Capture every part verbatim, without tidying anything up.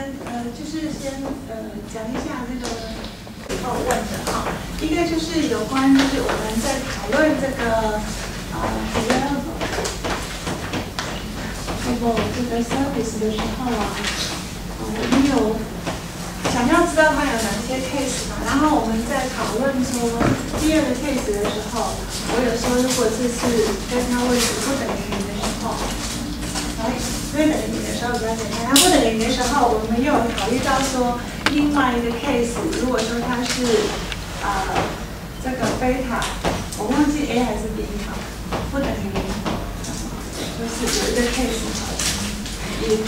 呃，就是先呃讲一下这个以后问的哈，一个就是有关就是我们在讨论这个呃 variable 这个 service 的时候啊，呃，我们有想要知道它有哪些 case 嘛，然后我们在讨论说第二个 case 的时候，我有说如果这是跟它位置不等于零的时候。哎，因为等于零的时候比较简单，然后不等于零的时候，我们又有考虑到说，另外一个 case， 如果说它是呃这个贝塔，我忘记 A 还是 B 好，不等于零，就是有一个 case 一，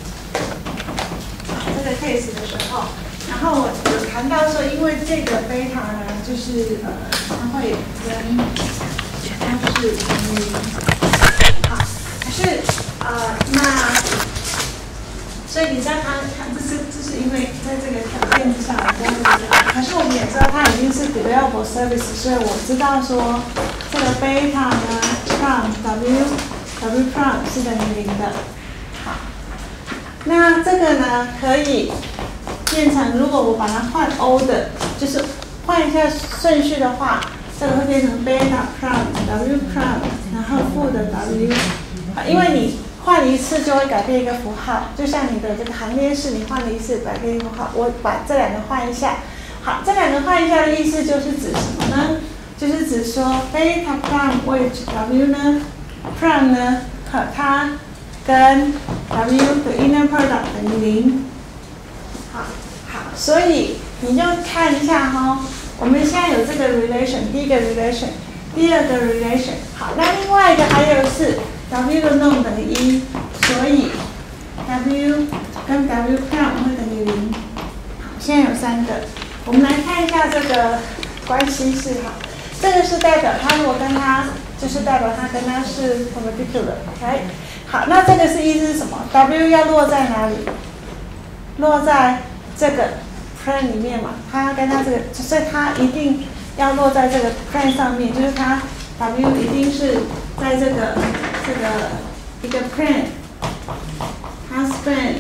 这个 case 的时候，然后我有谈到说，因为这个贝塔呢，就是呃它会跟它是等于零，好，可是。呃，那所以你知道它，它这是这是因为在这个条件之下，我知道这个。可是我们也知道它已经是 developable service， 所以我知道说这个贝塔呢 ，from w w from 是等于零的。好，那这个呢可以变成，如果我把它换 order， 就是换一下顺序的话，这个会变成贝塔 from w from， 然后负的 w， 因为你。换一次就会改变一个符号，就像你的这个行列式，你换了一次改变一个符号。我把这两个换一下，好，这两个换一下的意思就是指什么呢？就是指说 beta prime which w 呢 prime 呢，它跟 w 的 inner product 等于零。好，好，所以你就看一下哈、哦，我们现在有这个 relation， 第一个 relation， 第二个 relation， 好，那另外一个还有是。W 的 norm 等于一，所以 W 跟 W prime 会等于零。好，现在有三个，我们来看一下这个关系式哈。这个是代表它如果跟它，就是代表它跟它是 perpendicular，OK？ 好，那这个是意思是什么 ？W 要落在哪里？落在这个 plane 里面嘛，它要跟它这个，所以它一定要落在这个 plane 上面，就是它 W 一定是在这个。这个一个 plane， 它 span，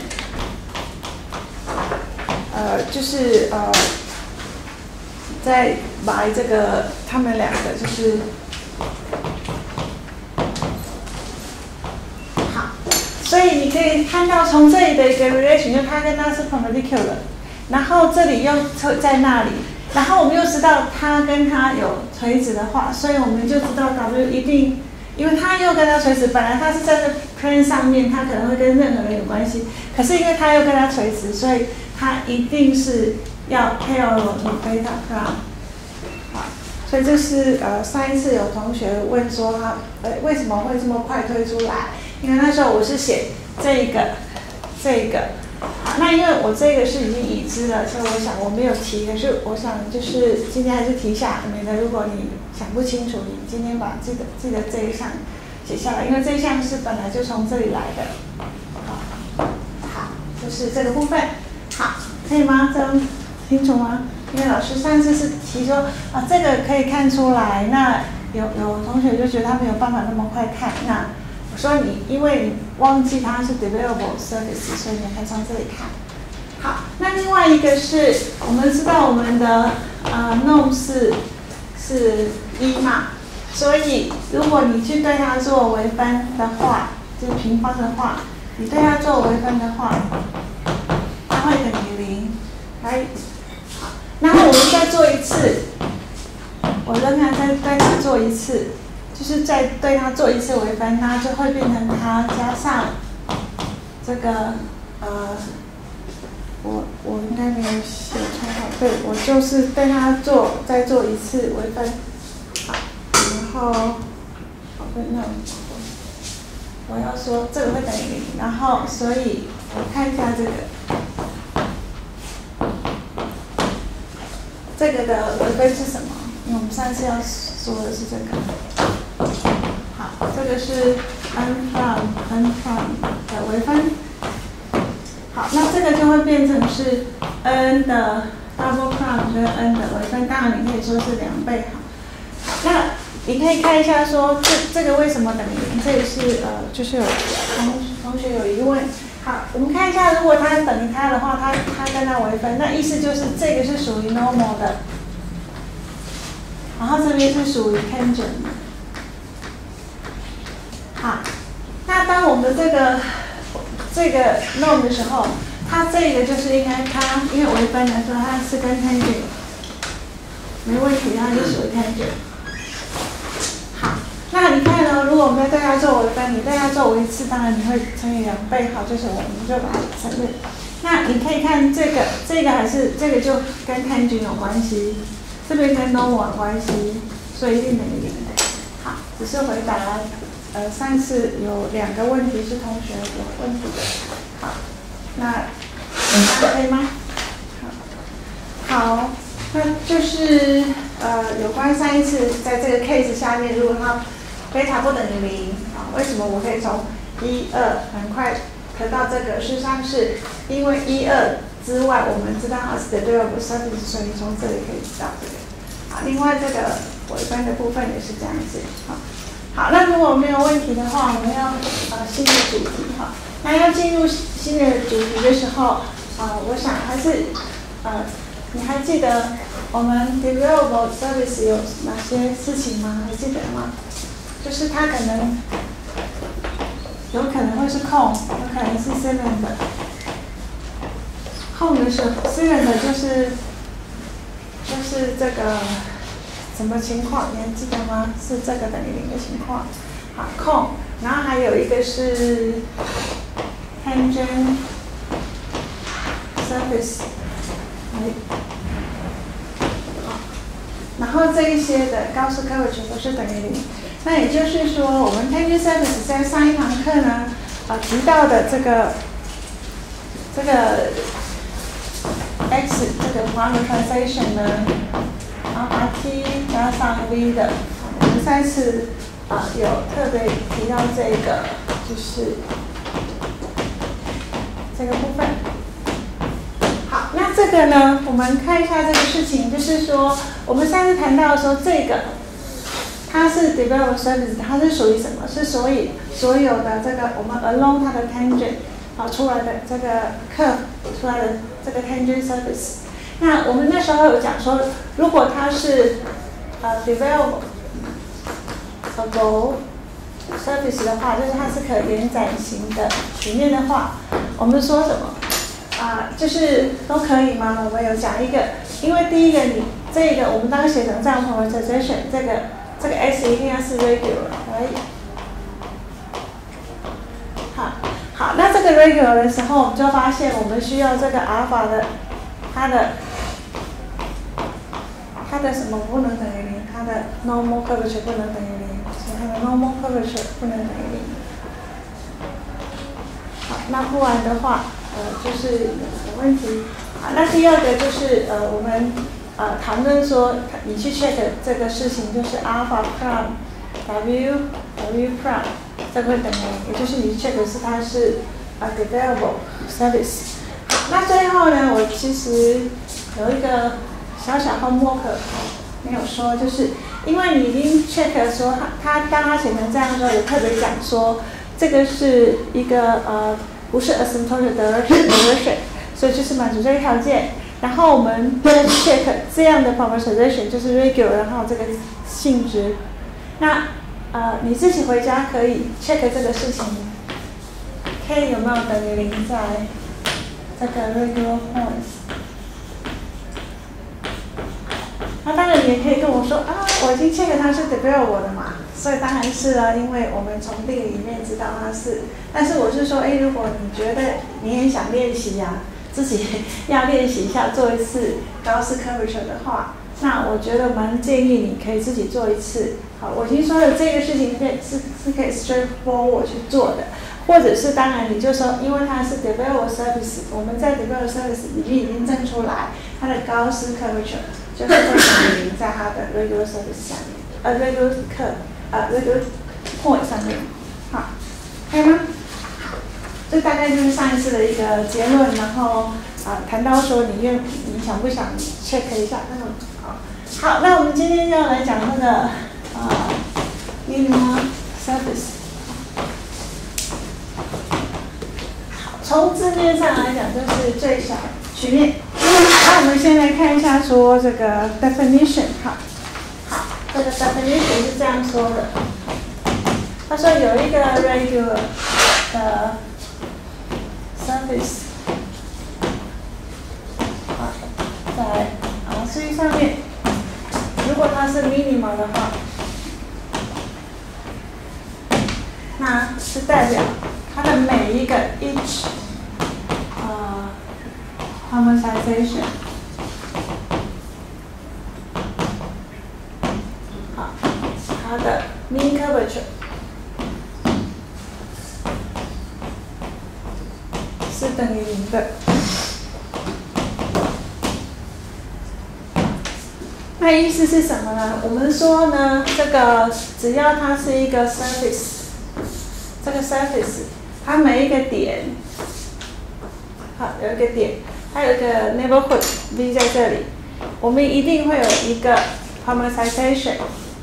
呃，就是呃，在来这个他们两个就是好，所以你可以看到从这里的一个 relation， 就它跟它是 perpendicular， 然后这里又在那里，然后我们又知道它跟它有垂直的话，所以我们就知道 W 一定。因为它又跟它垂直，本来它是在这 plane 上面，它可能会跟任何人有关系。可是因为它又跟它垂直，所以它一定是要 parallel to beta prime。好，所以这是呃上一次有同学问说他呃为什么会这么快推出来？因为那时候我是写这个这个。好，那因为我这个是已经已知了，所以我想我没有提，可是我想就是今天还是提下，免得如果你想不清楚，你今天把记得记得这一项写下来，因为这一项是本来就从这里来的。好，好，就是这个部分，好，可以吗？这样清楚吗？因为老师上次是提说啊，这个可以看出来，那有有同学就觉得他没有办法那么快看，那。所以你因为你忘记它是 developable service， 所以你可以从这里看。好，那另外一个是我们知道我们的呃 norm 是是一嘛，所以如果你去对它做微分的话，就是平方的话，你对它做微分的话，它会等于零。来，好，然后我们再做一次，我让它再对它做一次。就是再对它做一次微分，它就会变成它加上这个呃，我我应该没有写错好，对，我就是对它做再做一次微分，好，然后好对，那我要说这个会等于零，然后所以我看一下这个，这个的微分是什么？因为我们上次要说的是这个。好，这个是 n from n from 的微分。好，那这个就会变成是 n 的 double prime 跟 n 的微分，当然你可以说是两倍。好，那你可以看一下说这这个为什么等于零？这里是呃，就是有同同学有疑问。 好，我们看一下，如果它等于它的话，它它跟它微分，那意思就是这个是属于 normal 的，然后这边是属于 tangent 的。好，那当我们这个这个 norm 的时候，它这个就是应该它因为微分来说，它是跟 tangent 没问题，它就属于 tangent。好，那你看呢？如果我们要对它做微分，你对它做微次，当然你会乘以两倍，好，就是我们就把它承认。那你可以看这个，这个还是这个就跟 tangent 有关系，这边跟 normal 有关系，所以一定等于零。好，只是回答呃上次有两个问题是同学有问题的。好，那可以吗？好，好，那就是呃有关上一次在这个 case 下面，如果它贝塔不等于零啊，为什么我可以从一二很快得到这个？事实上是因为一二之外，我们知道它是 develop surface， 所以从这里可以知道这个。好，另外这个微分的部分也是这样子。好，好，那如果没有问题的话，我们要呃新的主题哈。那要进入新的主题的时候，啊、呃，我想还是呃，你还记得我们 develop surface 有哪些事情吗？还记得吗？就是它可能有可能会是空，有可能是 cylinder。空的时候 cylinder 就是就是这个什么情况？你还记得吗？是这个等于零的情况。好，空，然后还有一个是 tangent surface， 好，然后这一些的高斯 curvature 都是等于零。那也就是说，我们 tangent surface 在上一堂课呢，啊、呃、提到的这个这个 x 这个 parameterization 呢，然后把 t 加上 v 的，我们上次啊、呃、有特别提到这个，就是这个部分。好，那这个呢，我们看一下这个事情，就是说，我们上次谈到说这个。它是 develop surface， 它是属于什么？是所以所有的这个我们 along 它的 tangent 好出来的这个 curve 出来的这个 tangent surface。那我们那时候有讲说，如果它是呃 developable surface 的话，就是它是可延展型的曲面的话，我们说什么？啊、呃，就是都可以吗？我们有讲一个，因为第一个你这个我们当写成这样 parameterization 这个。这个 x 一定要是 regular， 可以。好，好，那这个 regular 的时候，我们就发现我们需要这个 alpha 的，它的它的什么不能等于零？它的 normal curvature 不能等于零，所以它的 normal curvature 不能等于零。好，那不然的话，呃，就是有问题。好，那第二个就是呃，我们。呃，谈论说你去 check 这个事情，就是 alpha prime w w prime 这个会等于零，也就是你 check 是它是呃 developable surface。好，那最后呢，我其实有一个小小 homework 没有说，就是因为你已经 check 说它它当它写成这样的时候，有特别讲说这个是一个呃不是 asymptotic direction， 所以就是满足这个条件。然后我们 check 这样的 parameterization 就是 regular， 然后这个性质。那呃你自己回家可以 check 这个事情 ，k 有没有等于零在这个 regular points？ 那当然你也可以跟我说啊，我已经 check 它是 develop 的嘛，所以当然是啊，因为我们从定理里面知道它是。但是我是说，哎，如果你觉得你很想练习呀、啊。自己要练习一下做一次高斯 curvature 的话，那我觉得蛮建议你可以自己做一次。好，我已经说了这个事情可以是是可以 straightforward 去做的，或者是当然你就说，因为它是 develop surface， 我们在 develop surface 已经已经证出来它的高斯 curvature 就是会等于零在它的 regular surface 下面，呃 regular curve 呃 regular point 上面。好，可以吗？这大概就是上一次的一个结论，然后啊谈到说你愿你想不想 check 一下那种好，好，那我们今天要来讲那个啊 linear surface。好， 从字面上来讲，就是最小曲面。那我们先来看一下说这个 definition 哈。好，这个 definition 是这样说的。他说有一个 regular 的 surface， 好，在 R 三 上面，如果它是 minimal 的话，那是代表它的每一个 each 呃 homogenization， 好，它的 mean curvature 是等于零的。那意思是什么呢？我们说呢，这个只要它是一个 surface， 这个 surface 它每一个点，好，有一个点，它有一个 neighborhood v 在这里，我们一定会有一个 homogenization，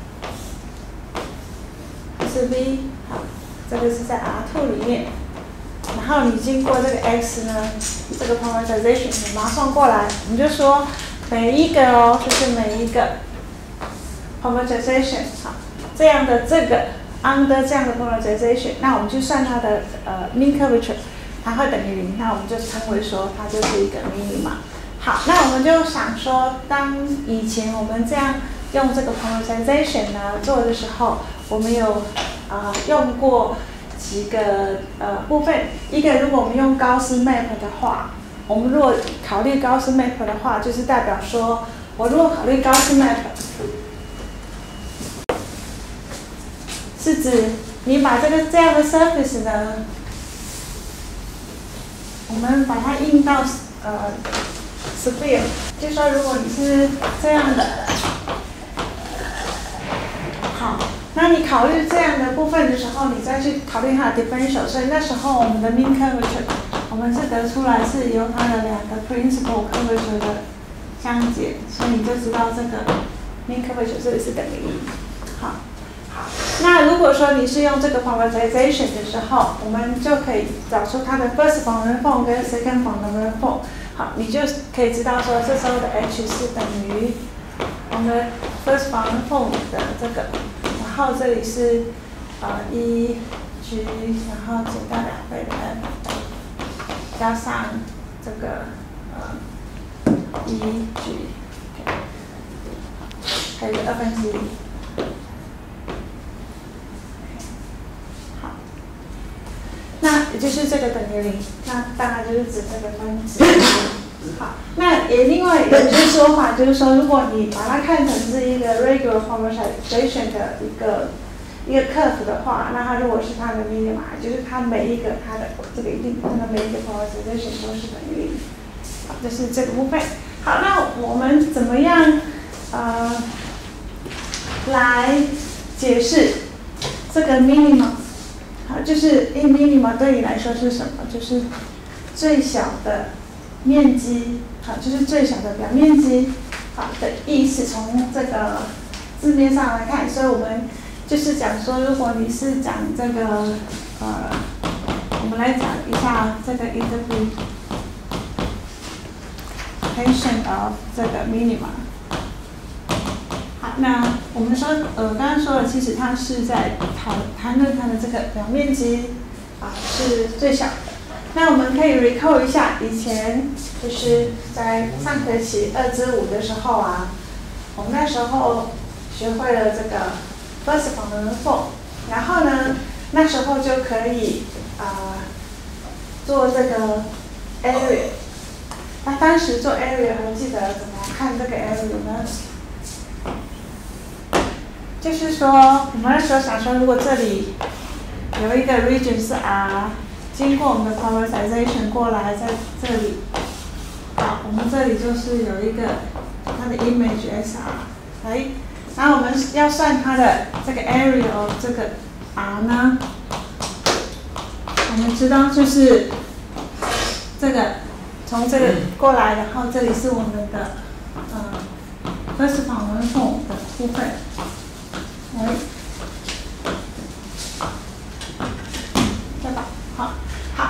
是 v， 好，这个是在 R 二 里面。然后你经过这个 x 呢，这个 homogenization 你把它送过来，我们就说每一个哦，就是每一个 homogenization 好，这样的这个 under 这样的 homogenization， 那我们去算它的呃 mean curvature， 它会等于零，那我们就称为说它就是一个 minima。好，那我们就想说，当以前我们这样用这个 homogenization 呢做的时候，我们有啊、呃、用过几个呃部分，一个如果我们用高斯 map 的话，我们如果考虑高斯 map 的话，就是代表说，我如果考虑高斯 map， 是指你把这个这样的 surface 呢，我们把它印到呃 sphere， 就说如果你是这样的，好。那你考虑这样的部分的时候，你再去考虑它的 differential， 所以那时候我们的 mean curvature， 我们是得出来是由它的两个 principal curvature 的相减，所以你就知道这个 mean curvature 这里是等于一。好，好。那如果说你是用这个 homogenization 的时候，我们就可以找出它的 first fundamental form 跟 second fundamental form。好，你就可以知道说这时候的 h 是等于我们的 first fundamental form 的这个。然后这里是呃一 g， 然后减到两倍的 n， 加上这个呃一 g， 还有二分之一。好，那也就是这个等于零，那当然就是指这个分子。好，那也另外有一些说法，就是说，如果你把它看成是一个 regular homogenization 的一个一个 curve 的话，那它如果是它的 minima， 就是它每一个它的这个一定它的每一个 homogenization 都是等于零。好，这是这个部分。好，那我们怎么样呃来解释这个 minima？ 好，就是 in minima 对你来说是什么？就是最小的面积，好，就是最小的表面积，好的意思。从这个字面上来看，所以我们就是讲说，如果你是讲这个，呃，我们来讲一下这个 interpretation of 这个 minima。好，那我们说，呃，刚刚说了，其实它是在谈谈论它的这个表面积啊是最小的。那我们可以 recall 一下，以前就是在上学期二之五的时候啊，我们那时候学会了这个 first fundamental form， 然后呢，那时候就可以啊、呃、做这个 area。那当时做 area 还记得怎么看这个 area 呢？就是说，我们那时候想说，如果这里有一个 region 是 R。经过我们的 parameterization 过来，在这里，好，我们这里就是有一个它的 image S R， 哎，然后我们要算它的这个 area of 这个 R 呢，我们知道就是这个从这个过来，然后这里是我们的呃 first fundamental form 的部分，哎。好，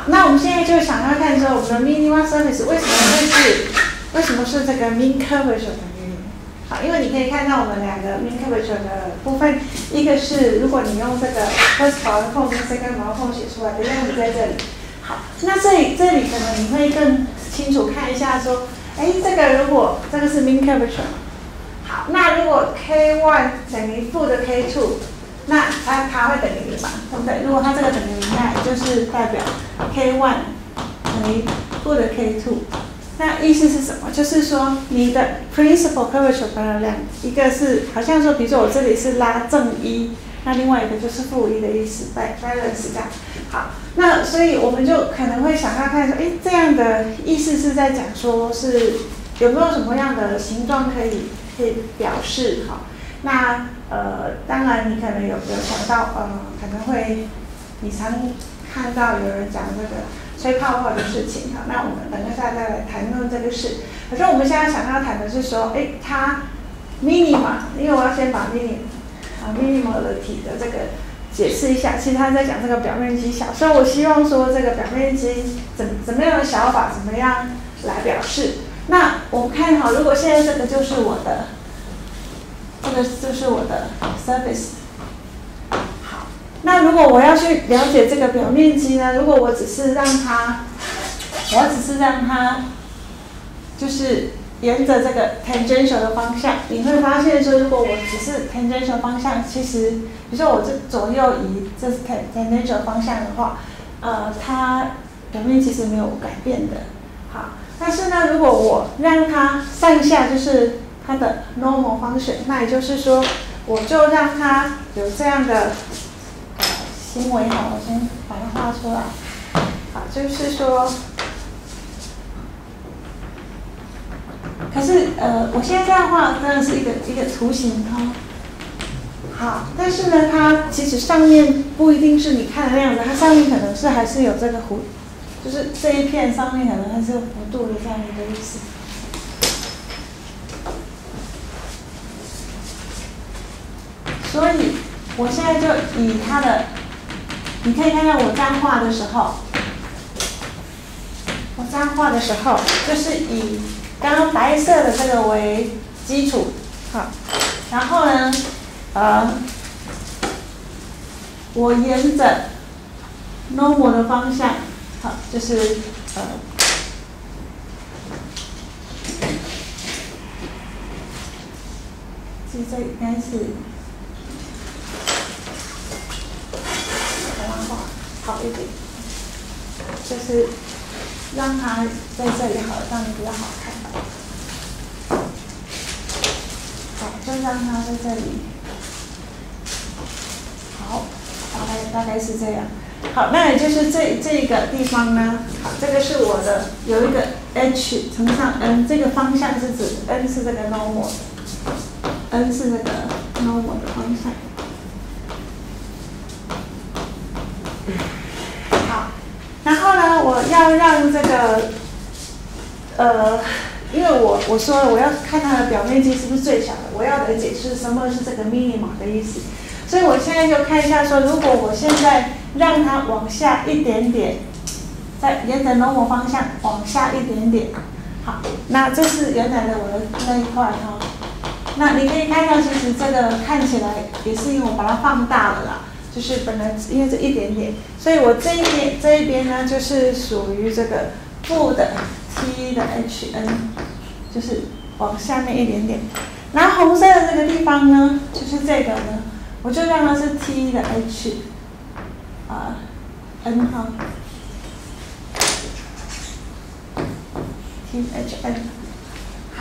那我们现在就想要看说我们的 minimum surface 为什么会是为什么是这个 mean curvature 等于零？好，因为你可以看到我们两个 mean curvature 的部分，一个是如果你用这个 first 保的空跟 second 保的空写出来的样子在这里。好，那这里这里可能你会更清楚看一下说，哎，这个如果这个是 mean curvature， 好，那如果 k 一 等于负的 k 二， 那它它会等于零嘛，对不对？如果它这个等于零，那也就是代表 k 一 等于负的 k 二。那意思是什么？就是说你的 principal curvature 分了两，一个是好像说，比如说我这里是拉正一，那另外一个就是负一的意思 ，balance 这样。好，那所以我们就可能会想要看说，哎，这样的意思是在讲说是有没有什么样的形状可以可以表示哈？那呃，当然你可能有有想到呃，可能会你常看到有人讲这个吹泡泡的事情哈，那我们等一下再来谈论这个事。可是我们现在想要谈的是说，哎，它 minima， 因为我要先把 minima 啊 minimality 的这个解释一下。其实他在讲这个表面积小，所以我希望说这个表面积怎怎么样的小法，怎么样来表示。那我们看好，如果现在这个就是我的，这个就是我的 surface。那如果我要去了解这个表面积呢？如果我只是让它，我只是让它，就是沿着这个 tangential 的方向，你会发现说，如果我只是 tangential 方向，其实，比如说我这左右移，这是 tangential 方向的话，呃，它表面积是没有改变的。好，但是呢，如果我让它上下就是它的 normal function， 那也就是说，我就让它有这样的行为好，我先把它画出来。好，就是说，可是呃，我现在这样画真的是一个一个图形哈。好，但是呢，它其实上面不一定是你看的那样的，它上面可能是还是有这个弧，就是这一片上面可能还是有弧度的这样一个意思。所以我现在就以它的。你可以看看我这样画的时候，我这样画的时候，就是以刚刚白色的这个为基础，好，然后呢，呃，我沿着 normal 的方向，好，就是呃，其实这应该是。好一点，就是让它在这里好，这样比较好看。好，就让它在这里。好，大概大概是这样。好，那也就是这这个地方呢，好，这个是我的有一个 h 乘上 n， 这个方向是指 n 是这个 normal，n 是这个 normal 的方向。然后呢，我要让这个，呃，因为我我说了，我要看它的表面积是不是最小的，我要来解释什么是这个 minima 的意思。所以我现在就看一下说，如果我现在让它往下一点点，再沿着 normal 方向往下一点点，好，那这是原来的我的那一块哈。那你可以看到，其实这个看起来也是因为我把它放大了啦。就是本来因为这一点点，所以我这一边这一边呢，就是属于这个负的 t 的 hn， 就是往下面一点点。然后红色的这个地方呢，就是这个呢，我就让它是 t 的 h 啊、呃、n 哈 t hn， 好，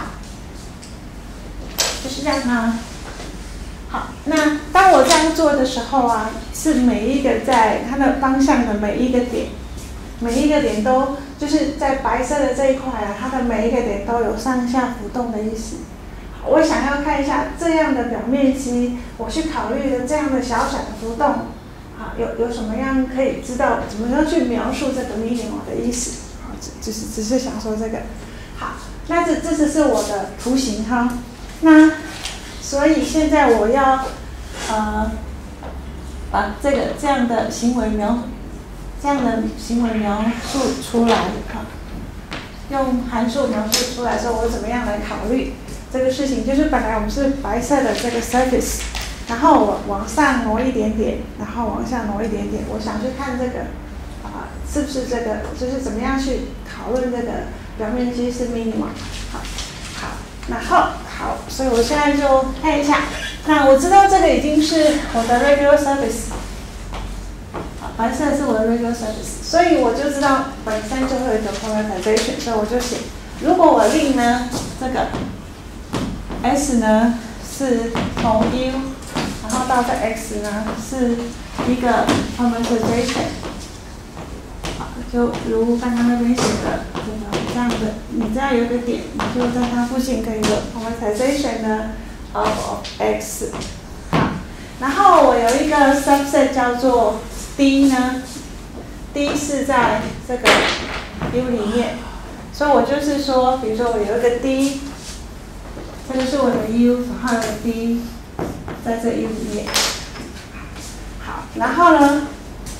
就是让它。好，那当我这样做的时候啊，是每一个在它的方向的每一个点，每一个点都就是在白色的这一块啊，它的每一个点都有上下浮动的意思。我想要看一下这样的表面积，我去考虑的这样的小小的浮动，啊，有有什么样可以知道怎么样去描述这个 minima 的意思？啊，只是只是想说这个。好，那这这只是我的图形哈，那。所以现在我要，呃，把这个这样的行为描这样的行为描述出来啊，用函数描述出来说我怎么样来考虑这个事情，就是本来我们是白色的这个 surface， 然后我往上挪一点点，然后往下挪一点点，我想去看这个啊、呃、是不是这个，就是怎么样去讨论这个表面积是 minimum。好，好，然后好，所以我现在就看一下，那我知道这个已经是我的 regular surface。白色是我的 regular surface， 所以我就知道本身就会有一个 polarization， 所以我就写，如果我令呢这个 S 呢是从 U， 然后到这 X 呢是一个 polarization， 好，就如刚刚那边写的这个这样的，你只要有一个点，你就在它附近可以有 polarization 呢 of X， 好，然后我有一个 subset 叫做D 呢 ，D 是在这个 U 里面，所以我就是说，比如说我有一个 D， 这个是我的 U， 然后有个 D 在这 U 里面。好，然后呢，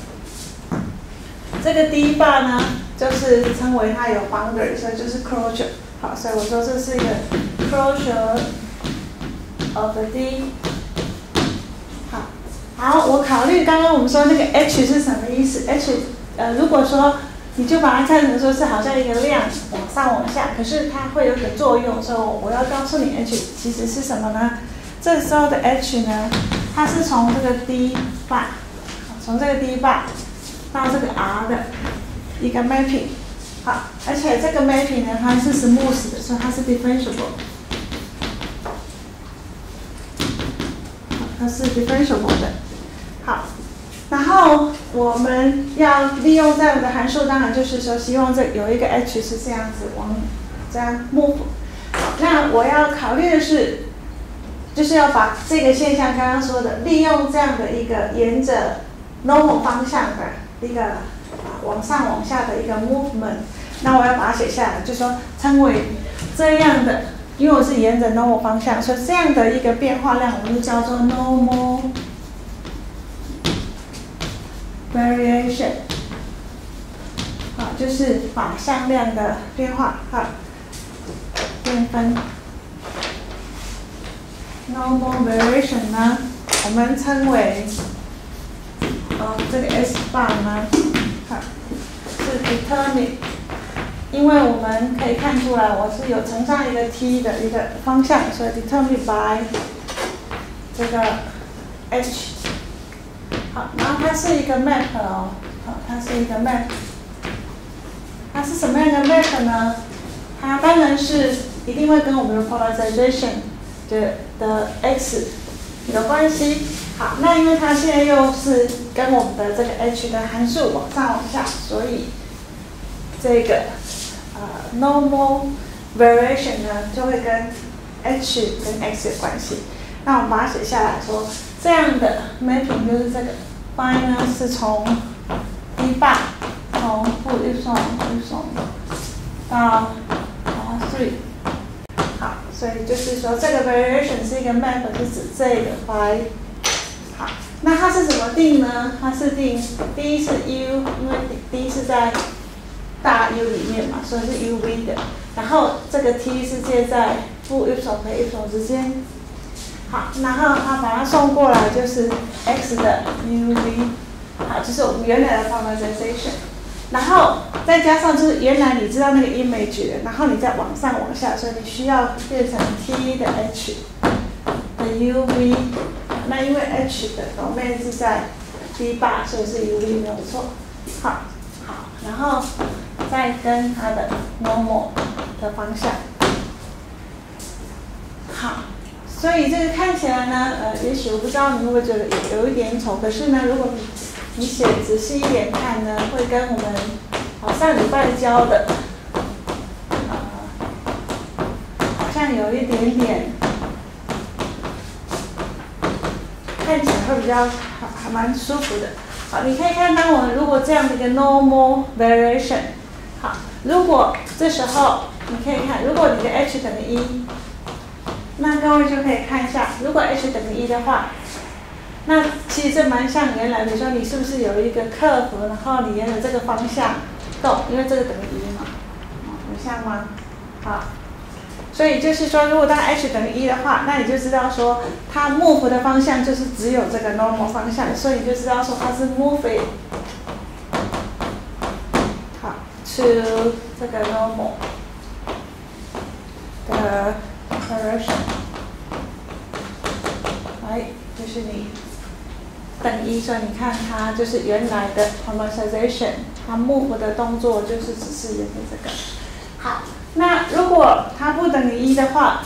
这个 D bar 呢，就是称为它有 boundary， 所以就是 closure。好，所以我说这是一个 closure of the D。好，我考虑刚刚我们说那个 H 是什么意思 ？H， 呃，如果说你就把它看成说是好像一个量往上往下，可是它会有个作用，所以我要告诉你 H 其实是什么呢？这时候的 H 呢，它是从这个 D bar， 从这个 D bar 到这个 R 的一个 mapping， 好，而且这个 mapping 呢，它是 smooth 的，所以它是 differentiable。它是 differentiable 的，好，然后我们要利用这样的函数，当然就是说希望这有一个 h 是这样子往这样 move。那我要考虑的是，就是要把这个现象刚刚说的，利用这样的一个沿着 normal 方向的一个啊往上往下的一个 movement， 那我要把它写下来，就说称为这样的。因为我是沿着 normal 方向，所以这样的一个变化量，我们就叫做 normal variation， 好，就是法向量的变化，好，变分。normal variation 呢，我们称为，哦，这个 S bar 呢，好，是 determine。因为我们可以看出来，我是有乘上一个 t 的一个方向，所以 determined by 这个 h。好，然后它是一个 map 哦，好，它是一个 map。它是什么样的 map 呢？它当然是一定会跟我们的 polarization 的的 x 有关系。好，那因为它现在又是跟我们的这个 h 的函数往上往下，所以这个。呃 normal variation 呢，就会跟 h 跟 x 有关系。那我们把它写下来说，这样的 mapping 就是这个 phi 呢是从 D bar 从负 epsilon epsilon 到 three。好，所以就是说这个 variation 是一个 map， 是指这个 phi。好，那它是怎么定呢？它是定 D 是 U， 因为 D 是在大 U 里面嘛，所以是 U V 的，然后这个 T 是介在负 epsilon 和 epsilon 之间。好，然后它把它送过来就是 X 的 U V， 好，就是我们原来的 polarization， 然后再加上就是原来你知道那个 image 的，然后你再往上往下，所以你需要变成 T 的 H 的 U V， 那因为 H 的domain是在 D bar， 所以是 U V 没有错。好，好，然后再跟它的 normal 的方向。好，所以这个看起来呢，呃，也许我不知道你会不会觉得有有一点丑，可是呢，如果你你写仔细一点看呢，会跟我们好上礼拜教的，呃，好像有一点点，看起来会比较还还蛮舒服的。好，你可以看到我们如果这样的一个 normal variation， 好，如果这时候你可以看，如果你的 h 等于一，那各位就可以看一下，如果 h 等于一的话， 那其实这蛮像原来，比如说你是不是有一个curve，然后你沿着这个方向动，因为这个等于一嘛，有像吗？好，所以就是说，如果当 h 等于一的话，那你就知道说它 move 的方向就是只有这个 normal 方向，所以你就知道说它是 moving 好 to 这个 normal 的 direction， 来就是你。等一，所以你看它就是原来的 parameterization， 它 move 的动作就是只是沿着这个。好，那如果它不等于一的话，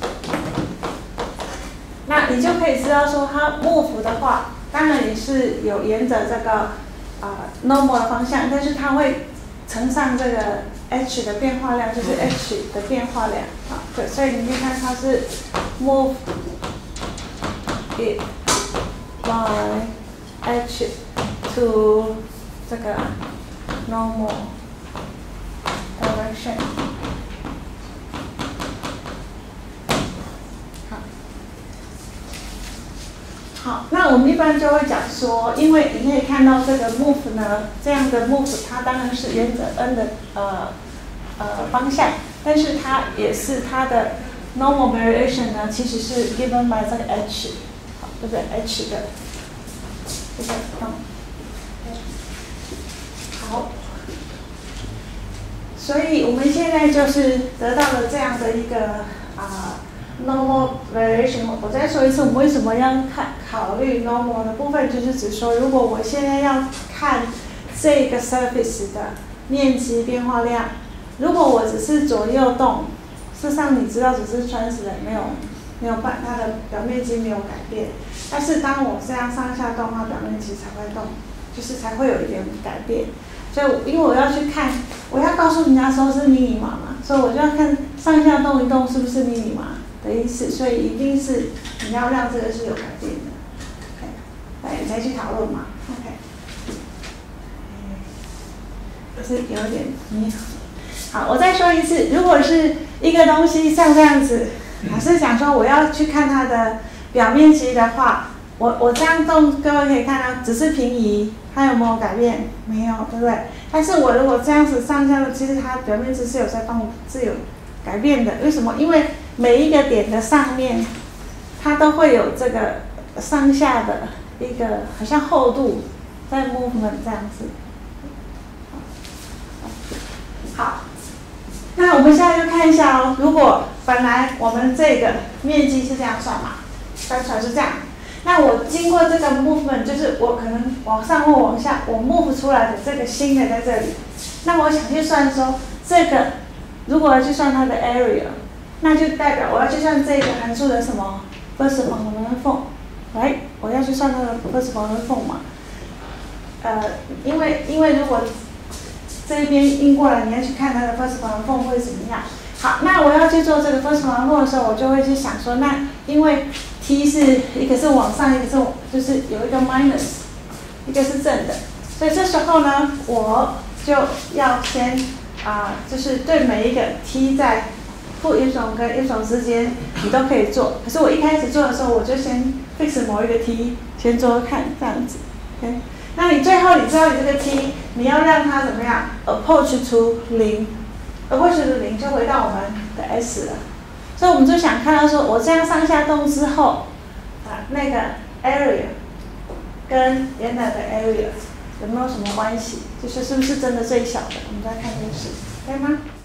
那你就可以知道说它 move 的话，当然也是有沿着这个啊、呃、normal 的方向，但是它会乘上这个 h 的变化量，就是 h 的变化量啊。对，所以你可以看它是 move it by h to 这个 normal direction。好，好，那我们一般就会讲说，因为你可以看到这个 move 呢，这样的 move 它当然是沿着 n 的呃呃方向，但是它也是它的 normal variation 呢，其实是 given by 这个 h。对不对 ？h 的这个嗯，好，所以我们现在就是得到了这样的一个啊、呃、normal variation。我再说一次，我们为什么要看考虑 normal 的部分，就是指说，如果我现在要看这个 surface 的面积变化量，如果我只是左右动，事实上你知道只是 translate 没有。没有办，它的表面积没有改变，但是当我这样上下动，它表面积才会动，就是才会有一点改变。所以，因为我要去看，我要告诉人家说是密密麻麻，所以我就要看上下动一动是不是密密麻的意思，所以一定是你要让这个是有改变的 ，OK， 来你才去讨论嘛 ，OK， 是有点迷。好，我再说一次，如果是一个东西像这样子。老师想说，我要去看它的表面积的话，我我这样动，各位可以看到，只是平移，它有没有改变？没有，对不对？但是我如果这样子上下的，其实它表面积是有在放，是有改变的。为什么？因为每一个点的上面，它都会有这个上下的一个好像厚度在 movement 这样子。好。那我们现在就看一下哦，如果本来我们这个面积是这样算嘛，算出来是这样。那我经过这个 movement， 就是我可能往上或往下，我 move 出来的这个新的在这里。那我想去算说，这个如果要去算它的 area， 那就代表我要去算这个函数的什么 first fundamental form， 来，我要去算它的 first fundamental form 嘛。呃，因为因为如果这一边印过来，你要去看它的 first fundamental form 会怎么样？好，那我要去做这个 first fundamental form 的时候，我就会去想说，那因为 t 是一个是往上，一个是就是有一个 minus， 一个是正的，所以这时候呢，我就要先啊、呃，就是对每一个 t 在负一种跟一种之间，你都可以做。可是我一开始做的时候，我就先 fix 某一个 t， 先做看这样子 ，OK。那你最后你知道你这个 t， 你要让它怎么样 approach to 零 ，approach to 零就回到我们的 s 了。所以我们就想看到说，我这样上下动之后，啊，那个 area 跟原来的 area 有没有什么关系？就是是不是真的最小的？我们再看这个式，可以吗？